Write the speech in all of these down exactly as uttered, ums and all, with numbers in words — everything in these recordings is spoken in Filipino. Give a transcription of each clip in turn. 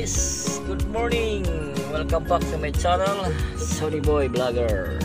guys, good morning. Welcome back to my channel, Sonny Boy Vlogger.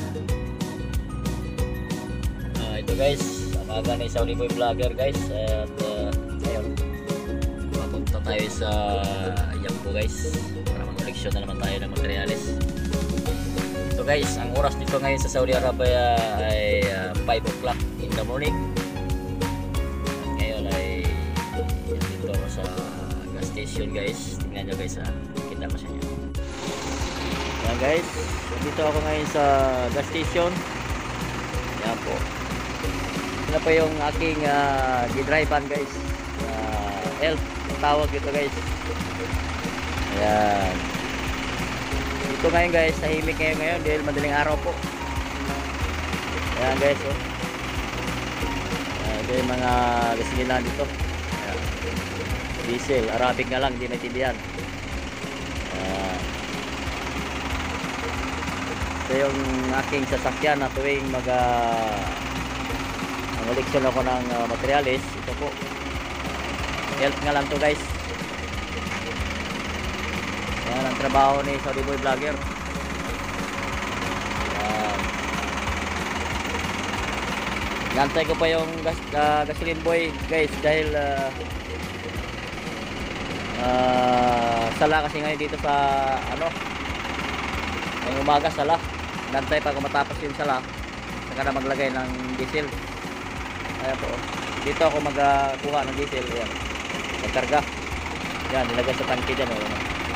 uh, Ito guys, amaga ni Sonny Boy Vlogger guys. At uh, ayun, papunta tayo sa Yampo guys para mag-koleksyon na naman tayo ng materialis. So guys, ang oras dito ngayon sa Saudi Arabia ay uh, five o'clock in the morning. At ngayon ay dito sa gas station guys. Tingnan nyo guys, ha, kita ko sa inyo. Yan guys, dito ako ngayon sa gas station. Yan po. Ito po yung aking uh, gidrivean guys, uh, elf tawag dito guys. Ayan. Dito ngayon guys, tahimik ngayon ngayon dahil madaling araw po. Ayan guys, oh. Ito yung mga gasolina dito. Ayan. Diesel, Arabic nga lang, hindi naintindihan. Ayan. Ito yung aking sasakyan na tuwing mag uh, mag-koleksyon ako ng uh, materialis. Ito po, help nga lang to guys. Ayan ang trabaho ni Sonny Boy Vlogger. Ayan. Nantay ko pa yung gas, uh, gasoline boy guys dahil uh, uh, sala kasi ngayon dito sa ano, ngayong umaga sala. Nantay pa kung matapos yung sala saka na maglagay ng diesel. Ayan po, dito ako magkuha ng diesel. Ayan, magkarga. Yan, nilagay sa tangke dyan. Ayan,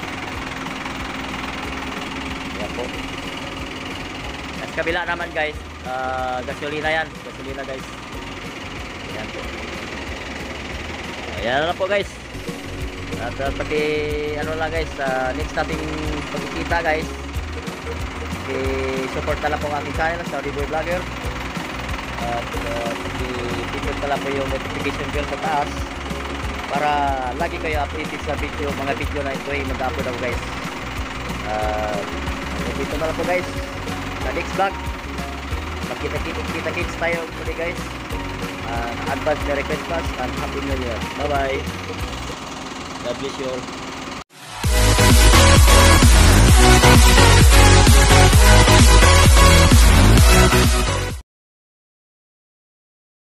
ayan po. Sa kabila naman guys, uh, gasolina yan. Gasolina guys. Ayan po. Ayan na po guys. At uh, pati ano lang guys, uh, next nating pagkikita guys, i-support na lang po ang aking channel, Sonny Boy Vlogger. At uh, i-pindot na lang po yung notification bell sa taas para lagi kayo updated sa video, mga video na ito ay mag-upload ako guys. Uh, dito na lang po guys sa next vlog. Makita-kita-kita-kits tayo muli guys. uh, Advance Merry Christmas and Happy New Year. Bye bye. God bless you all.